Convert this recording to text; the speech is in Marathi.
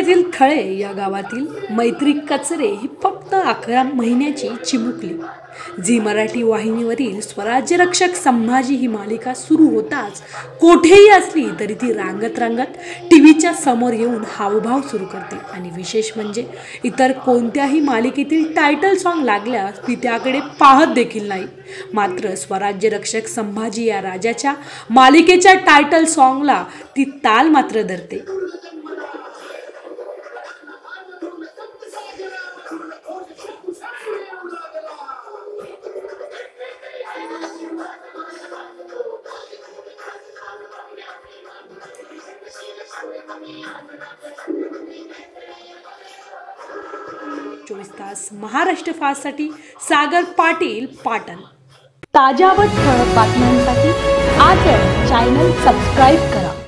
तालुक्यातील थळे या गावातील मैत्री कचरे ही फक्त 11 महिन्याची चिमुकली। झी मराठी वाहिनीवरील स्वराज्य रक्षक संभाजी ही मालिका सुरू होताच कोठेही असली तरी ती रांगत रांगत टीव्हीच्या समोर येऊन हावभाव सुरू करते आणि विशेष म्हणजे इतर कोणत्याही मालिकेतील टायटल सॉन्ग लागल्यास ती त्याकडे पाहत देखील नाही। मात्र स्वराज्य रक्षक संभाजी या राजाच्या मालिकेच्या टायटल सॉन्गला ती ताल मात्र धरते। 24 तास महाराष्ट्र फास्टसाठी सागर पाटील, पाटण। ताज्या व ठळक बातम्यांसाठी आजच चॅनल सबस्क्राइब करा।